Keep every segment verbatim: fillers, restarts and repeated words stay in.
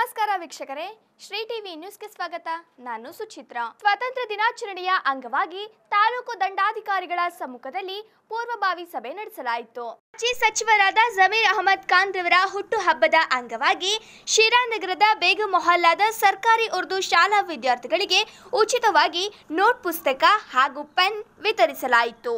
ನಮಸ್ಕಾರ ವೀಕ್ಷಕರೇ, ಶ್ರೀ ಟಿವಿ ನ್ಯೂಸ್ಗೆ ಸ್ವಾಗತ. ನಾನು ಸುಚಿತ್ರಾ. ಸ್ವಾತಂತ್ರ್ಯ ದಿನಾಚರಣೆಯ ಅಂಗವಾಗಿ ತಾಲೂಕು ದಂಡಾಧಿಕಾರಿಗಳ ಸಮ್ಮುಖದಲ್ಲಿ ಪೂರ್ವಭಾವಿ ಸಭೆ ನಡೆಸಲಾಯಿತು. ಮಾಜಿ ಸಚಿವರಾದ ಜಮೀರ್ ಅಹಮದ್ ಖಾನ್ ರವರ ಹುಟ್ಟುಹಬ್ಬದ ಅಂಗವಾಗಿ ಶಿರಾನಗರದ ಬೇಗಂ ಮೊಹಲ್ಲಾದ ಸರ್ಕಾರಿ ಉರ್ದು ಶಾಲಾ ವಿದ್ಯಾರ್ಥಿಗಳಿಗೆ ಉಚಿತವಾಗಿ ನೋಟ್ ಪುಸ್ತಕ ಹಾಗೂ ಪೆನ್ ವಿತರಿಸಲಾಯಿತು.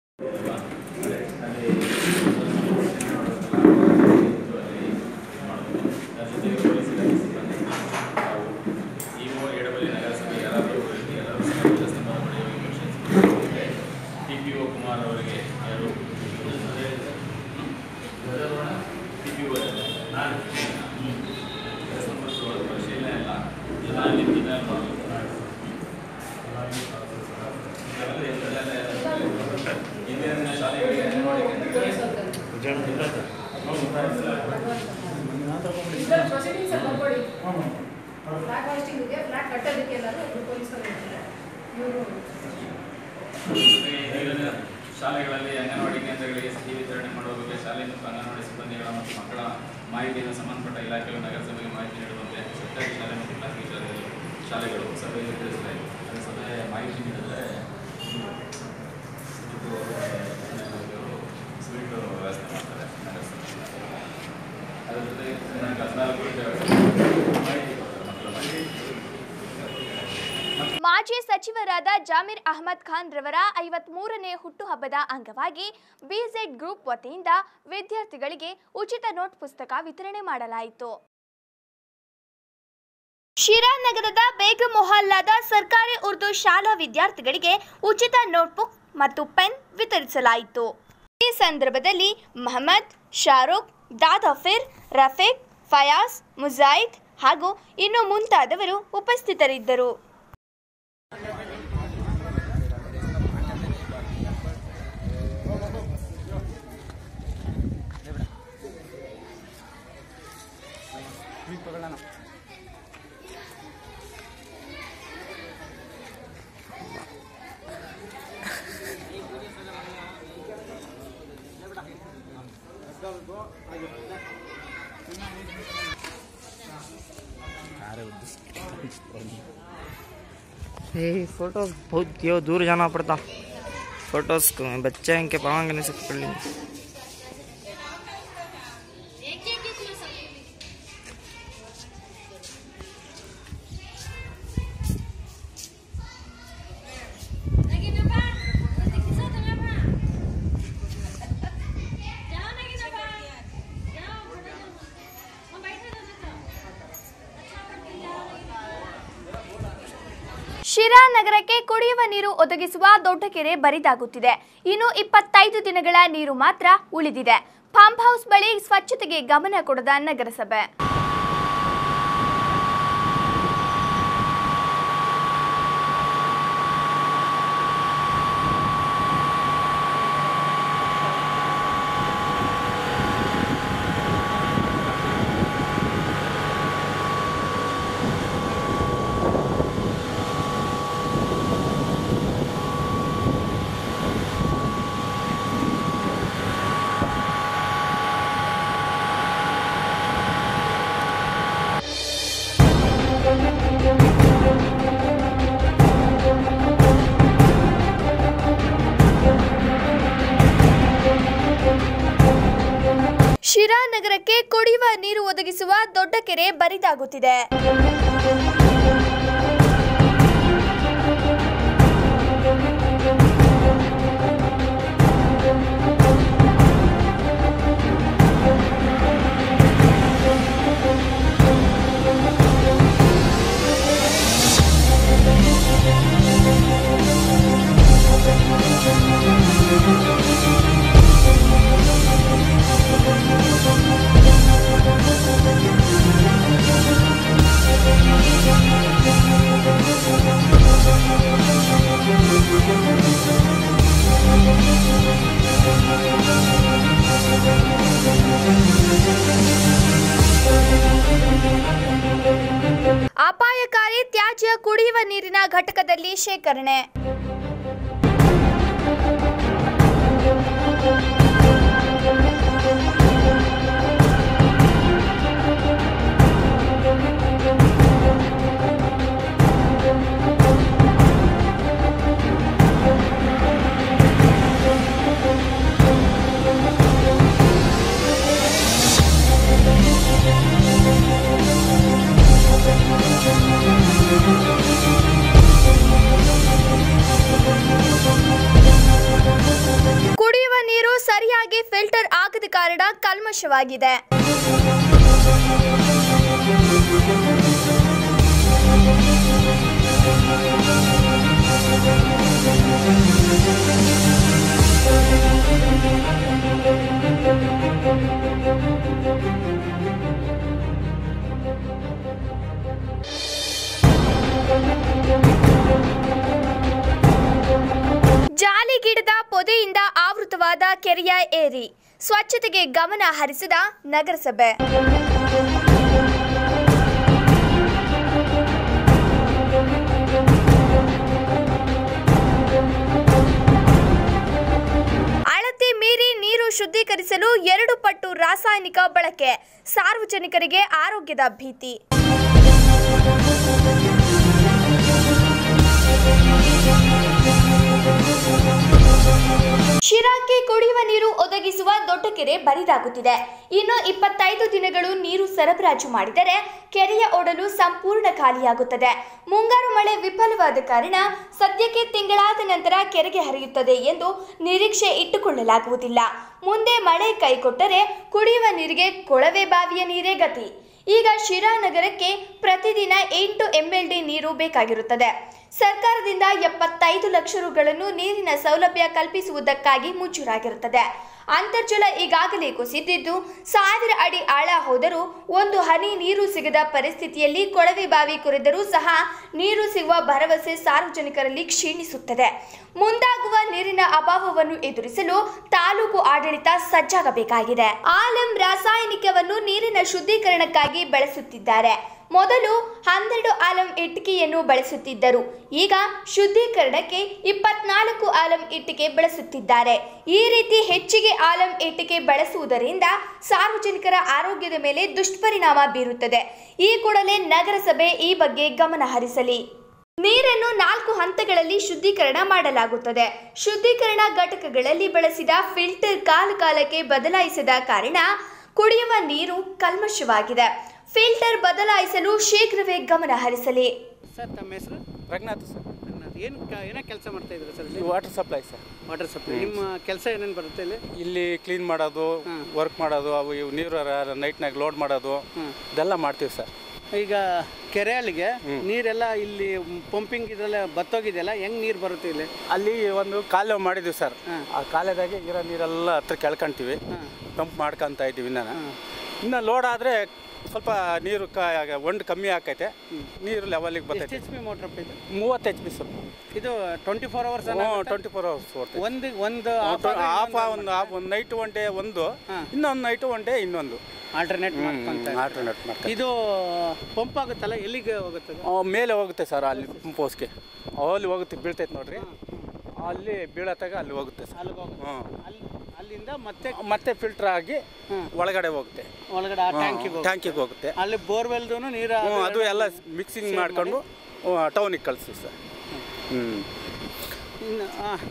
ಶಾಲೆಗಳಲ್ಲಿ ಅಂಗನವಾಡಿ ಕೇಂದ್ರಗಳಿಗೆ ಸಿಹಿ ವಿತರಣೆ ಮಾಡುವ ಬಗ್ಗೆ ಶಾಲೆ ಮತ್ತು ಅಂಗನವಾಡಿ ಸಿಬ್ಬಂದಿಗಳ ಮತ್ತು ಮಕ್ಕಳ ಮಾಹಿತಿಯನ್ನು ಸಂಬಂಧಪಟ್ಟ ಇಲಾಖೆಗಳು ನಗರಸಭೆಗೆ ಮಾಹಿತಿ ನೀಡುವಂತೆ ಸರ್ಕಾರಿ ಶಾಲೆ ಮತ್ತು ಖಾಸಗಿ ಶಾಲೆಗಳು ಶಾಲೆಗಳು ಸಭೆಯಲ್ಲಿ ತಿಳಿಸಲಾಯಿತು. ಅದೇ ಸಭೆ ಮಾಹಿತಿ ನೀಡಿದರೆ ಸ್ವೀಟು ವ್ಯವಸ್ಥೆ ಮಾಡ್ತಾರೆ ನಗರಸಭೆ. ಅದರ ಜೊತೆಗೆ ಹದಿನಾಲ್ಕು ಮಾಹಿತಿ ಮಕ್ಕಳ ಮಾಹಿತಿ. ಮಾಜಿ ಸಚಿವರಾದ ಜಮೀರ್ ಅಹಮದ್ ಖಾನ್ ರವರ ಐವತ್ಮೂರನೇ ಹುಟ್ಟುಹಬ್ಬದ ಅಂಗವಾಗಿ ಬಿಜೆಡ್ ಗ್ರೂಪ್ ವತಿಯಿಂದ ವಿದ್ಯಾರ್ಥಿಗಳಿಗೆ ಉಚಿತ ನೋಟ್ ಪುಸ್ತಕ ವಿತರಣೆ ಮಾಡಲಾಯಿತು. ಶಿರಾನಗರದ ಬೇಗಂ ಮೊಹಲ್ಲಾದ ಸರ್ಕಾರಿ ಉರ್ದು ಶಾಲಾ ವಿದ್ಯಾರ್ಥಿಗಳಿಗೆ ಉಚಿತ ನೋಟ್ಬುಕ್ ಮತ್ತು ಪೆನ್ ವಿತರಿಸಲಾಯಿತು. ಈ ಸಂದರ್ಭದಲ್ಲಿ ಮಹಮ್ಮದ್, ಶಾರುಖ್, ದಾದಾಫಿರ್, ರಫೀಕ್, ಫಯಾಜ್, ಮುಜಾಹಿದ್ ಹಾಗೂ ಇನ್ನು ಮುಂತಾದವರು ಉಪಸ್ಥಿತರಿದ್ದರು. ये फोटो बहुत क्यों दूर जाना पड़ता, फोटोज को बच्चे इनके पावांगे से पकड़ लेंगे. ಶಿರಾನಗರಕ್ಕೆ ಕುಡಿಯುವ ನೀರು ಒದಗಿಸುವ ದೊಡ್ಡ ಕೆರೆ ಬರಿದಾಗುತ್ತಿದೆ. ಇನ್ನು ಇಪ್ಪತ್ತೈದು ದಿನಗಳ ನೀರು ಮಾತ್ರ ಉಳಿದಿದೆ. ಪಂಪ್ ಹೌಸ್ ಬಳಿ ಸ್ವಚ್ಛತೆಗೆ ಗಮನ ಕೊಡದ ನಗರಸಭೆ. ಶಿರಾನಗರಕ್ಕೆ ಕುಡಿಯುವ ನೀರು ಒದಗಿಸುವ ದೊಡ್ಡ ಕೆರೆ ಬರಿದಾಗುತ್ತಿದೆ. ಅಪಾಯಕಾರಿ ತ್ಯಾಜ್ಯ ಕುಡಿಯುವ ನೀರಿನ ಘಟಕದಲ್ಲಿ ಶೇಖರಣೆ. ಫಿಲ್ಟರ್ ಆಗದ ಕಾರಣ ಕಲ್ಮಶವಾಗಿದೆ. ಜಾಲಿಗಿಡದ ಪೊದೆಯಿಂದ ಆವೃತವಾದ ಕೆರೆಯ ಏರಿ ಸ್ವಚ್ಛತೆಗೆ ಗಮನ ಹರಿಸಿದ ನಗರಸಭೆ. ಅಳತೆ ಮೀರಿ ನೀರು ಶುದ್ಧೀಕರಿಸಲು ಎರಡು ಪಟ್ಟು ರಾಸಾಯನಿಕ ಬಳಕೆ, ಸಾರ್ವಜನಿಕರಿಗೆ ಆರೋಗ್ಯದ ಭೀತಿ. ಶಿರಾಕ್ಕೆ ಕುಡಿಯುವ ನೀರು ಒದಗಿಸುವ ದೊಡ್ಡ ಕೆರೆ ಬರಿದಾಗುತ್ತಿದೆ. ಇನ್ನು ಇಪ್ಪತ್ತೈದು ದಿನಗಳು ನೀರು ಸರಬರಾಜು ಮಾಡಿದರೆ ಕೆರೆಯ ಒಡಲು ಸಂಪೂರ್ಣ ಖಾಲಿಯಾಗುತ್ತದೆ. ಮುಂಗಾರು ಮಳೆ ವಿಫಲವಾದ ಕಾರಣ ಸದ್ಯಕ್ಕೆ ತಿಂಗಳಾದ ನಂತರ ಕೆರೆಗೆ ಹರಿಯುತ್ತದೆ ಎಂದು ನಿರೀಕ್ಷೆ ಇಟ್ಟುಕೊಳ್ಳಲಾಗುವುದಿಲ್ಲ. ಮುಂದೆ ಮಳೆ ಕೈಕೊಟ್ಟರೆ ಕುಡಿಯುವ ನೀರಿಗೆ ಕೊಳವೆ ಬಾವಿಯ ನೀರೇ ಗತಿ. ಈಗ ಶಿರಾ ನಗರಕ್ಕೆ ಪ್ರತಿದಿನ ಎಂಟು ಎಂಎಲ್ಡಿ ನೀರು ಬೇಕಾಗಿರುತ್ತದೆ. ಸರ್ಕಾರದಿಂದ ಎಪ್ಪತ್ತೈದು ಲಕ್ಷ ರುಗಳನ್ನು ನೀರಿನ ಸೌಲಭ್ಯ ಕಲ್ಪಿಸುವುದಕ್ಕಾಗಿ ಮಂಜೂರಾಗಿರುತ್ತದೆ. ಅಂತರ್ಜಲ ಈಗಾಗಲೇ ಕುಸಿದಿದ್ದು ಸಾವಿರ ಅಡಿ ಆಳ ಹೋದರೂ ಒಂದು ಹನಿ ನೀರು ಸಿಗದ ಪರಿಸ್ಥಿತಿಯಲ್ಲಿ ಕೊಳವೆ ಬಾವಿ ಕೊರೆದರೂ ಸಹ ನೀರು ಸಿಗುವ ಭರವಸೆ ಸಾರ್ವಜನಿಕರಲ್ಲಿ ಕ್ಷೀಣಿಸುತ್ತದೆ. ಮುಂದಾಗುವ ನೀರಿನ ಅಭಾವವನ್ನು ಎದುರಿಸಲು ತಾಲೂಕು ಆಡಳಿತ ಸಜ್ಜಾಗಬೇಕಾಗಿದೆ. ಆಲಂ ರಾಸಾಯನಿಕವನ್ನು ನೀರಿನ ಶುದ್ಧೀಕರಣಕ್ಕಾಗಿ ಬಳಸುತ್ತಿದ್ದಾರೆ. ಮೊದಲು ಹನ್ನೆರಡು ಆಲಂ ಇಟ್ಟಿಗೆಯನ್ನು ಬಳಸುತ್ತಿದ್ದರು. ಈಗ ಶುದ್ಧೀಕರಣಕ್ಕೆ ಇಪ್ಪತ್ನಾಲ್ಕು ಆಲಂ ಇಟ್ಟಿಗೆ ಬಳಸುತ್ತಿದ್ದಾರೆ. ಈ ರೀತಿ ಹೆಚ್ಚಿಗೆ ಆಲಂ ಇಟ್ಟಿಗೆ ಬಳಸುವುದರಿಂದ ಸಾರ್ವಜನಿಕರ ಆರೋಗ್ಯದ ಮೇಲೆ ದುಷ್ಪರಿಣಾಮ ಬೀರುತ್ತದೆ. ಈ ಕೂಡಲೇ ನಗರಸಭೆ ಈ ಬಗ್ಗೆ ಗಮನ ಹರಿಸಲಿ. ನೀರನ್ನು ನಾಲ್ಕು ಹಂತಗಳಲ್ಲಿ ಶುದ್ಧೀಕರಣ ಮಾಡಲಾಗುತ್ತದೆ. ಶುದ್ಧೀಕರಣ ಘಟಕಗಳಲ್ಲಿ ಬಳಸಿದ ಫಿಲ್ಟರ್ ಕಾಲ ಕಾಲಕ್ಕೆ ಬದಲಾಯಿಸದ ಕಾರಣ ಕುಡಿಯುವ ನೀರು ಕಲ್ಮಶವಾಗಿದೆ. ಫಿಲ್ಟರ್ ಬದಲಾಯಿಸಲು ಶೀಘ್ರವೇ ಗಮನ ಹರಿಸಲಿ. ಸರ್, ತಮ್ಮ ಹೆಸರು? ರಂಗನಾಥ್ ಸರ್. ಏನು ಏನೋ ಕೆಲಸ ಮಾಡ್ತಾ ಇದ್ದೀರಾ sir? Water supply sir. Water supply. ನಿಮ್ಮ ಕೆಲಸ ಏನೇನು ಬರುತ್ತೆ ಇಲ್ಲಿ? ಇಲ್ಲಿ ಕ್ಲೀನ್ ಮಾಡೋದು, ವರ್ಕ್ ಮಾಡೋದು, ಅವು ಇವು ನೀರು ನೈಟ್ನಾಗ ಲೋಡ್ ಮಾಡೋದು ಇದೆಲ್ಲ ಮಾಡ್ತೀವಿ ಸರ್. ಈಗ ಕೆರೆಯಲ್ಲಿಗೆ ನೀರೆಲ್ಲ ಇಲ್ಲಿ ಪಂಪಿಂಗ್ ಇದೆಲ್ಲ ಬತ್ತೋಗಿದೆಯಲ್ಲ, ಹೆಂಗೆ ನೀರು ಬರುತ್ತೆ ಇಲ್ಲಿ? ಅಲ್ಲಿ ಒಂದು ಕಾಲುವೆ ಮಾಡಿದ್ದೀವಿ ಸರ್. ಆ ಕಾಲುವೆದಾಗೆ ಇರೋ ನೀರೆಲ್ಲ ಹತ್ರ ಕೆಳ್ಕೊಂತೀವಿ, ಪಂಪ್ ಮಾಡ್ಕೊತ ಇದ್ದೀವಿ. ಇನ್ನು ಇನ್ನು ಲೋಡ್ ಆದರೆ ಸ್ವಲ್ಪ ನೀರು ಕ ಒಂಡು ಕಮ್ಮಿ ಆಕೈತೆ, ನೀರು ಲೆವೆಲಿಗೆ ಬರ್ತೈತೆ. ಎಚ್ ಪಿ ಮೋಟ್ರ್ ಇದು? ಮೂವತ್ತು ಎಚ್ ಪಿ ಸರ್. ಇದು twenty four hours? Twenty four hours ಒಂದು ಒಂದು ಹಾಫ್ ಒಂದು ಹಾಫ್ ಒಂದು ನೈಟ್ ಒನ್ ಡೇ ಒಂದು, ಇನ್ನೊಂದು ನೈಟು ಒನ್ ಡೇ ಇನ್ನೊಂದು ಆಲ್ಟರ್ನೇಟ್ ಮಾಡ್ಕೊಂತ ಆಲ್ಟರ್ನೇಟ್ ಮಾಡ್ತಾರೆ. ಇದು ಪಂಪ್ ಆಗುತ್ತಲ್ಲ, ಎಲ್ಲಿಗೆ ಹೋಗುತ್ತೆ? ಮೇಲೆ ಹೋಗುತ್ತೆ ಸರ್, ಅಲ್ಲಿ ಪಂಪ್ ಹೌಸ್ಗೆ ಅಲ್ಲಿ ಹೋಗುತ್ತೆ, ಬೀಳ್ತೈತೆ ನೋಡ್ರಿ, ಅಲ್ಲಿ ಬೀಳತ್ತಾಗ ಅಲ್ಲಿ ಹೋಗುತ್ತೆ ಸರ್. ಅಲ್ಲಿಗೆ ಹೋಗುತ್ತೆ. ಅಲ್ಲಿ ಅಲ್ಲಿಂದ ಮತ್ತೆ ಮತ್ತೆ ಫಿಲ್ಟರ್ ಆಗಿ ಒಳಗಡೆ ಹೋಗುತ್ತೆ, ಒಳಗಡೆ ಆ ಟ್ಯಾಂಕಿಗೆ ಟ್ಯಾಂಕಿಗೆ ಹೋಗುತ್ತೆ. ಅಲ್ಲಿ ಬೋರ್ವೆಲ್ದು ನೀರು ಅದು ಎಲ್ಲ ಮಿಕ್ಸಿಂಗ್ ಮಾಡ್ಕೊಂಡು ಟೌನಿಗೆ ಕಳಿಸ್ತೀವಿ ಸರ್. ಹ್ಞೂ ಇನ್ನು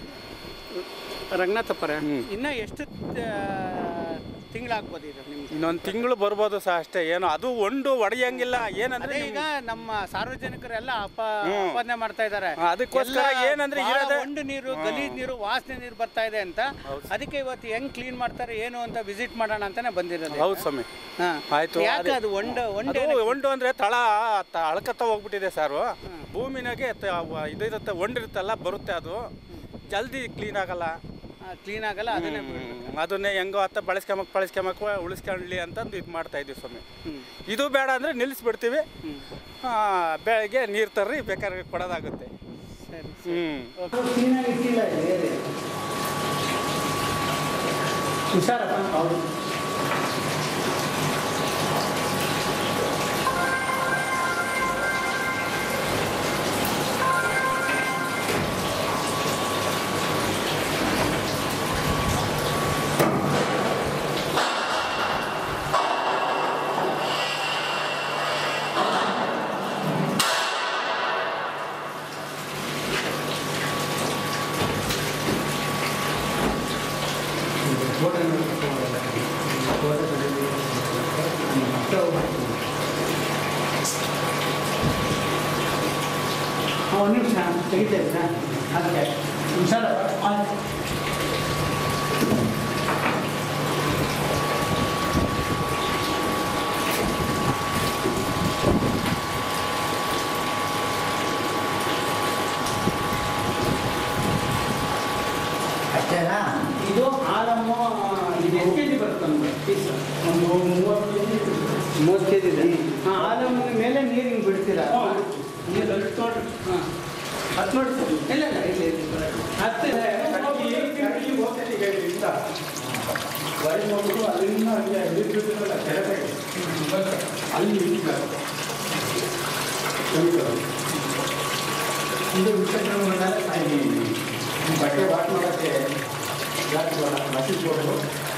ರಂಗನಾಥಪ್ಪರ ಇನ್ನು ಎಷ್ಟು ತಿಂಗಳಾಗ್ಬೋದು ಇದು ನಿಮ್ಗೆ? ಇನ್ನೊಂದು ತಿಂಗಳು ಬರ್ಬೋದು ಸಹ ಅಷ್ಟೇ. ಏನೋ ಅದು ಒಂದು ಒಡೆಯಂಗಿಲ್ಲ. ಏನಂದ್ರೆ ಈಗ ನಮ್ಮ ಸಾರ್ವಜನಿಕರೆಲ್ಲ ಅಪ ಅಪಾದನೆ ಮಾಡ್ತಾ ಇದ್ದಾರೆ. ಅದಕ್ಕೋಸ್ಕರ ಏನಂದ್ರೆ ಒಂದು ನೀರು ಗಲೀಜ್ ನೀರು ವಾಸನೆ ನೀರು ಬರ್ತಾ ಇದೆ ಅಂತ, ಅದಕ್ಕೆ ಇವತ್ತು ಹೆಂಗ್ ಕ್ಲೀನ್ ಮಾಡ್ತಾರೆ ಏನು ಅಂತ ವಿಸಿಟ್ ಮಾಡೋಣ ಅಂತಾನೆ ಬಂದಿರೋದು. ಹೌದು ಸ್ವಾಮಿ. ಆಯ್ತು. ಯಾಕೆ ಅದು ಒಂದು ಒಂದು ಒಂದು ಅಂದ್ರೆ ತಳ ಅಳ್ಕತ್ತ ಹೋಗ್ಬಿಟ್ಟಿದೆ ಸರ್. ಭೂಮಿನಾಗೆ ಇದಿರುತ್ತೆ, ಒಂಡಿರುತ್ತಲ್ಲ ಬರುತ್ತೆ, ಅದು ಜಲ್ದಿ ಕ್ಲೀನ್ ಆಗಲ್ಲ, ಕ್ಲೀನ್ ಆಗಲ್ಲ. ಅದನ್ನೇ ಅದನ್ನೇ ಹೆಂಗೋ ಅತ್ತ ಬಳಸ್ಕೊಂಬಕ್ ಬಳಸ್ಕೊಂಬಕ್ ಉಳಿಸ್ಕೊಳ್ಳಿ ಅಂತಂದು ಇದು ಮಾಡ್ತಾ ಇದ್ದೀವಿ ಸ್ವಾಮಿ. ಇದು ಬೇಡ ಅಂದರೆ ನಿಲ್ಲಿಸ್ಬಿಡ್ತೀವಿ, ಬೆಳಗ್ಗೆ ನೀರು ತರ್ರಿ ಬೇಕಾದ್ರೆ ಕೊಡೋದಾಗುತ್ತೆ. ಹ್ಞೂ ಹುಷಾರಪ್ಪ. ಒಂದು ನಿಮಿಷ ತೆಗಿತೇವೆ ಅದಕ್ಕೆ ಹುಷಾರಪ್ಪ. ಜಿ ಬರುತ್ತೆ ನಮ್ಗೆ ಪೀಸ್ ಒಂದು ಮೂವತ್ತು ಕೆ ಜಿ ಮೂವತ್ತು ಕೆ ಜಿ ಇದೆ ಹಾಂ ಆಲೂಮಿನ ಮೇಲೆ ನೀರು ಹಿಂಗೆ ಬಿಡ್ತೀರಾ ನೀರು ಹತ್ತು ನೋಡಿ ಹಾಂ ಹತ್ತು ನೋಡಿ ಸರ್ ಇಲ್ಲ ಇಲ್ಲ ಇಲ್ಲಿ ಹತ್ತು ಅಲ್ಲಿಂದ ಅಲ್ಲಿ ಇದು ವಿಷಯ ಬಟ್ಟೆ ವಾಟ್ ಮಾಡೋಕ್ಕೆ ಜಾಸ್ತಿ ಮಸೀದ್ ಹೋಗೋದು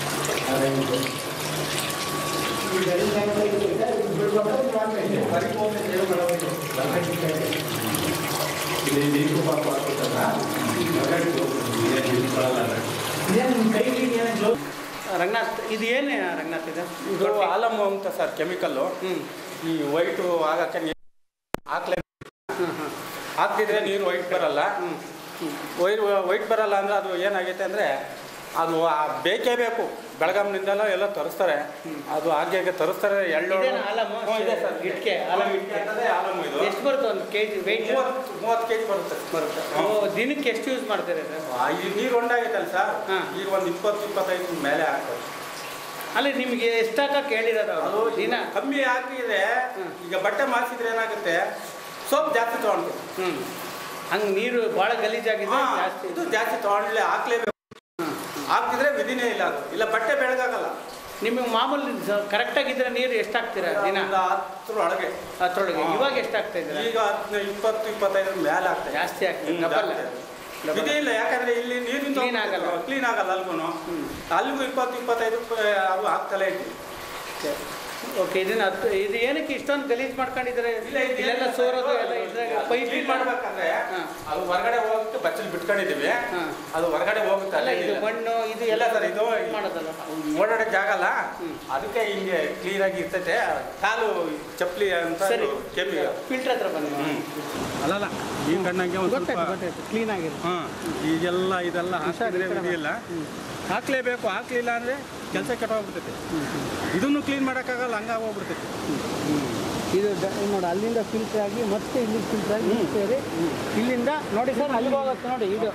ರಂಗನಾಥ್ ಇದು ಏನೇ ರಂಗನಾಥ್ ಇದೆ ಇದು ಆಲಮ್ ಅಂತ ಸರ್ ಕೆಮಿಕಲ್ಲು ಈ ವೈಟು ಆಗಕ್ಕೆ ನೀರು ಹಾಕ್ಲೇ ಹಾಕ್ತಿದ್ರೆ ನೀರು ವೈಟ್ ಬರಲ್ಲ ವೈಟ್ ವೈಟ್ ಬರಲ್ಲ ಅಂದರೆ ಅದು ಏನಾಗೈತೆ ಅಂದರೆ ಅದು ಬೇಕೇ ಬೇಕು ಬೆಳಗಾಂನಿಂದೆಲ್ಲ ಎಲ್ಲ ತರಿಸ್ತಾರೆ ಅದು ಹಾಗೆ ಹಾಗೆ ತರಿಸ್ತಾರೆ ಎಳ್ಳು ಇದೆ ಸರ್ ಇಟ್ಕೆ ಆಲಮ್ ಇಟ್ಕೆ ಆಲಮ್ ಇದು ಎಷ್ಟು ಬರುತ್ತೆ ಒಂದು ಕೆ ಜಿ ವೆಯ್ಟ್ ಮೂವತ್ತು ಮೂವತ್ತು ಕೆ ಜಿ ಬರುತ್ತೆ ಬರುತ್ತೆ ದಿನಕ್ಕೆ ಎಷ್ಟು ಯೂಸ್ ಮಾಡ್ತಾರೆ ಸರ್ ಈಗ ನೀರು ಹೊಂಡಾಗೈತಲ್ಲ ಸರ್ ಈಗ ಒಂದು ಇಪ್ಪತ್ತು ಇಪ್ಪತ್ತೈದು ಮೇಲೆ ಆಗ್ತದೆ ಅಲ್ಲಿ ನಿಮಗೆ ಎಷ್ಟು ಹಾಕಕ್ಕೆ ಹೇಳಿರೋದು ಅದು ದಿನ ಕಮ್ಮಿ ಹಾಕಿದ್ರೆ ಈಗ ಬಟ್ಟೆ ಮಾಸಿದ್ರೆ ಏನಾಗುತ್ತೆ ಸೋಪ್ ಜಾಸ್ತಿ ತೊಗೊಳ್ತೀವಿ ಹ್ಞೂ ಹಂಗೆ ನೀರು ಭಾಳ ಗಲೀಜಾಗಿದೆ ಜಾಸ್ತಿ ಇದು ಜಾಸ್ತಿ ತೊಗೊಂಡ್ಲೆ ಹಾಕ್ಲೇಬೇಕು ಹಾಕ್ತಿದ್ರೆ ವಿಧಿನೇ ಇಲ್ಲ ಅದು ಇಲ್ಲ ಬಟ್ಟೆ ಬೆಳಗಾಗಲ್ಲ ನಿಮಗೆ ಮಾಮೂಲಿ ಕರೆಕ್ಟಾಗಿದ್ದರೆ ನೀರು ಎಷ್ಟು ಹಾಕ್ತೀರಾ ದಿನ ಹತ್ತರೊಳಗೆ ಹತ್ತರೊಳಗೆ ಇವಾಗ ಎಷ್ಟು ಹಾಕ್ತಾ ಇದ್ದೀರಾ ಈಗ ಹತ್ತು ಇಪ್ಪತ್ತು ಇಪ್ಪತ್ತೈದರ ಮೇಲೆ ಆಗ್ತದೆ ಜಾಸ್ತಿ ಆಗ್ತದೆ ವಿಧಿ ಇಲ್ಲ ಯಾಕಂದ್ರೆ ಇಲ್ಲಿ ನೀರಿನ ಕ್ಲೀನ್ ಆಗಲ್ಲ ಕ್ಲೀನ್ ಆಗಲ್ಲ ಅಲ್ಗೂ ಅಲ್ಲಿಗೂ ಇಪ್ಪತ್ತು ಇಪ್ಪತ್ತೈದು ಅವು ಆಗ್ತಲೇ ಇತ್ತು ಓಕೆ ಇದನ್ನ ಹತ್ತು ಇದು ಏನಕ್ಕೆ ಇಷ್ಟೊಂದು ಗಲೀಜು ಮಾಡ್ಕೊಂಡಿದ್ದಾರೆ ಇಲ್ಲ ಇಲ್ಲೆಲ್ಲ ಸೋರೋದು ಎಲ್ಲ ಇದ್ರಾಗ ಪೈಪ್ ಮಾಡ್ಬೇಕಂದ್ರೆ ಅದು ಹೊರಗಡೆ ಹೋಗುತ್ತೆ ಬಚ್ಚಲ್ ಬಿಟ್ಕೊಂಡಿದ್ದೀವಿ ಅದು ಹೊರಗಡೆ ಹೋಗುತ್ತೆ ಅಲ್ಲ ಇದು ಮಣ್ಣು ಇದು ಎಲ್ಲ ಸರ್ ಇದು ಮಾಡೋದಲ್ಲ ಓಡಾಡೋ ಜಾಗ ಅಲ್ಲ ಅದಕ್ಕೆ ಹಿಂಗೆ ಕ್ಲೀನಾಗಿ ಇರ್ತೈತೆ ಕಾಲು ಚಪ್ಪಲಿ ಅಂತ ಕೆಮ್ಮಿ ಫಿಲ್ಟರ್ ಹತ್ರ ಬಂದು ಅಲ್ಲಲ್ಲ ಈ ಕಣ್ಣಂಗೆ ಒಂದು ಸ್ವಲ್ಪ ಗೊತ್ತಾಯ್ತು ಕ್ಲೀನ್ ಆಗಿದೆ ಹಾಂ ಈಗೆಲ್ಲ ಇದೆಲ್ಲ ಹಾಕಿದ್ರೆ ವಿಧಿಯಿಲ್ಲ ಹಾಕ್ಲೇಬೇಕು ಹಾಕ್ಲಿಲ್ಲ ಅಂದರೆ ಕೆಲಸ ಕೆಟ್ಟೋಗ್ಬಿಡ್ತೈತೆ ಇದನ್ನು ಕ್ಲೀನ್ ಮಾಡೋಕ್ಕಾಗಲ್ಲ ಹಂಗಾಗಿ ಹೋಗ್ಬಿಡ್ತೈತೆ ಇದು ನೋಡಿ ಅಲ್ಲಿಂದ ಫಿಲ್ಟರ್ ಆಗಿ ಮತ್ತೆ ಇಲ್ಲಿ ಫಿಲ್ಟರ್ ಆಗಿ ಸೇರಿ ಇಲ್ಲಿಂದ ನೋಡಿ ಸರ್ ಅಲ್ಲಿಗೆ ಹೋಗುತ್ತೆ ನೋಡಿ ಇದು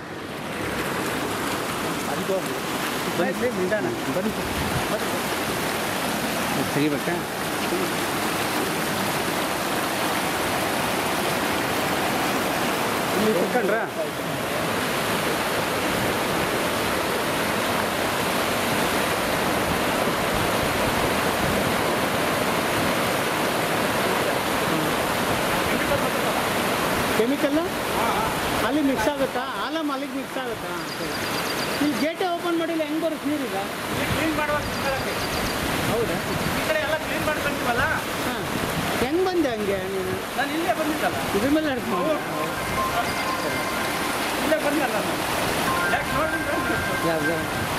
ಅಲ್ಲಿಗೆ ಹೋಗಿ ಬನ್ನಿ ನಿಧಾನ ಬನ್ನಿ ತೆಗಿಬೇಕಾ ಇಲ್ಲಿ ಕುತ್ಕೊಂಡ್ರಾ ಕೆಮಿಕಲ್ಲು ಅಲ್ಲಿ ಮಿಕ್ಸ್ ಆಗುತ್ತಾ ಆಲಮ್ ಅಲ್ಲಿಗೆ ಮಿಕ್ಸ್ ಆಗುತ್ತಾ ಇಲ್ಲಿ ಗೇಟೇ ಓಪನ್ ಮಾಡಿಲ್ಲ ಹೆಂಗೆ ಬರುತ್ತೆ ನೀರೀಗ ಕ್ಲೀನ್ ಮಾಡುವಾಗ ಹೌದಾ ಈ ಕಡೆ ಎಲ್ಲ ಕ್ಲೀನ್ ಮಾಡ್ಕೊಂತೀವಲ್ಲ ಹಾಂ ಹೆಂಗೆ ಬಂದೆ ಹಂಗೆ ನೀನು ನಾನು ಇಲ್ಲೇ ಬಂದಿದ್ದಲ್ಲ ಇದ್ರ ಮೇಲೆ ನಡ್ಕೊಂಡು ಇಲ್ಲೇ ಬಂದಲ್ಲ ನಾನು ಯಾಕೆ ನೋಡಿದ್ರೆ ಯಾವ್ದು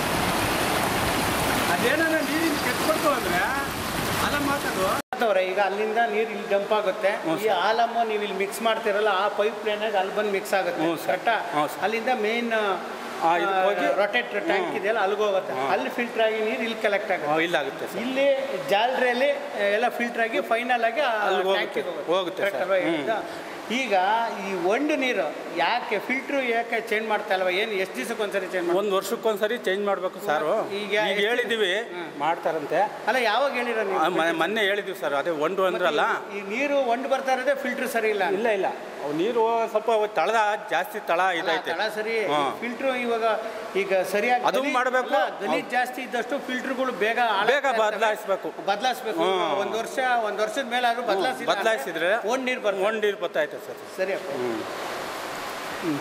ಅದೇನಾರ ನೀರಿನ ಕೆಟ್ಕೊಡ್ತು ಅಂದರೆ ಅಲ್ಲ ಮಾತಾಡು ಅವ್ರೆ ಈಗ ಅಲ್ಲಿಂದ ನೀರು ಇಲ್ಲಿ ಜಂಪ್ ಆಗುತ್ತೆ ಈ ಆಲಮ್ಮು ನೀವು ಇಲ್ಲಿ ಮಿಕ್ಸ್ ಮಾಡ್ತಿರಲ್ಲ ಆ ಪೈಪ್ ಲೈನಾಗ ಅಲ್ಲಿ ಬಂದು ಮಿಕ್ಸ್ ಆಗುತ್ತೆ ಕರೆಕ್ಟಾ ಅಲ್ಲಿಂದ ಮೇನ್ ರೊಟೇಟ್ ಟ್ಯಾಂಕ್ ಇದೆಯಲ್ಲ ಅಲ್ಲಿಗೆ ಹೋಗುತ್ತೆ ಅಲ್ಲಿ ಫಿಲ್ಟರ್ ಆಗಿ ನೀರು ಇಲ್ಲಿ ಕಲೆಕ್ಟ್ ಆಗುತ್ತೆ ಇಲ್ಲಾಗುತ್ತೆ ಇಲ್ಲಿ ಜಾಲರಿಯಲ್ಲಿ ಎಲ್ಲ ಫಿಲ್ಟರ್ ಆಗಿ ಫೈನಲ್ ಆಗಿ ಹೋಗುತ್ತೆ ಈಗ ಈ ಒಂದು ನೀರು ಯಾಕೆ ಫಿಲ್ಟ್ರು ಯಾಕೆ ಚೇಂಜ್ ಮಾಡ್ತಾ ಇಲ್ವಾ ಏನು ಎಷ್ಟು ದಿವಸಕ್ಕೆ ಒಂದ್ಸರಿ ಚೇಂಜ್ ಒಂದು ವರ್ಷಕ್ಕೊಂದ್ಸರಿ ಚೇಂಜ್ ಮಾಡಬೇಕು ಸರ್ ಈಗ ಹೇಳಿದ್ದೀವಿ ಮಾಡ್ತಾರಂತೆ ಅಲ್ಲ ಯಾವಾಗ ಹೇಳಿರೋ ನೀವು ಮೊನ್ನೆ ಹೇಳಿದ್ದೀವಿ ಸರ್ ಅದೇ ಒಂದು ಅಂದ್ರಲ್ಲ ಈ ನೀರು ಒಂದು ಬರ್ತಾ ಇರೋದೇ ಫಿಲ್ಟ್ರ್ ಸರಿ ಇಲ್ಲ ಇಲ್ಲ ಇಲ್ಲ ನೀರು ಸ್ವಲ್ಪ ತಳದ ಜಾಸ್ತಿ ತಳ ಇದೈತೆ ತಳ ಸರಿ ಫಿಲ್ಟ್ರು ಇವಾಗ ಈಗ ಸರಿಯಾಗಿ ಅದು ಮಾಡಬೇಕು ಗಲೀಜು ಜಾಸ್ತಿ ಇದ್ದಷ್ಟು ಫಿಲ್ಟ್ರುಗಳು ಬೇಗ ಬೇಗ ಬದಲಾಯಿಸ್ಬೇಕು ಬದಲಾಯಿಸ್ಬೇಕು ಒಂದು ವರ್ಷ ಒಂದು ವರ್ಷದ ಮೇಲೆ ಆದ್ರೂ ಬದಲಾಯಿಸಿ ಬದಲಾಯಿಸಿದ್ರೆ ಒಂದು ನೀರು ಬರ್ತಾ ಒಂದು ನೀರು ಬರ್ತಾಯ್ತು ಸರ್ ಸರಿ ಅಪ್ಪ ಹ್ಞೂ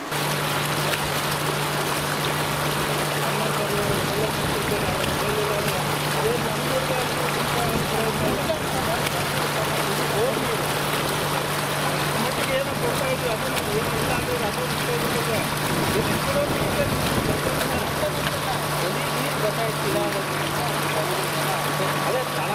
ಅದೇ ಸ್ಥಳ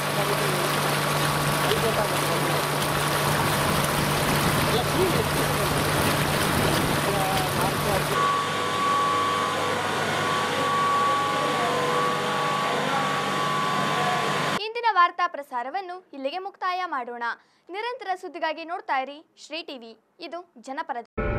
ಇಂದಿನ ವಾರ್ತಾ ಪ್ರಸಾರವನ್ನು ಇಲ್ಲಿಗೆ ಮುಕ್ತಾಯ ಮಾಡೋಣ. ನಿರಂತರ ಸುದ್ದಿಗಾಗಿ ನೋಡ್ತಾ ಇರಿ ಶ್ರೀ ಟಿವಿ. ಇದು ಜನಪರ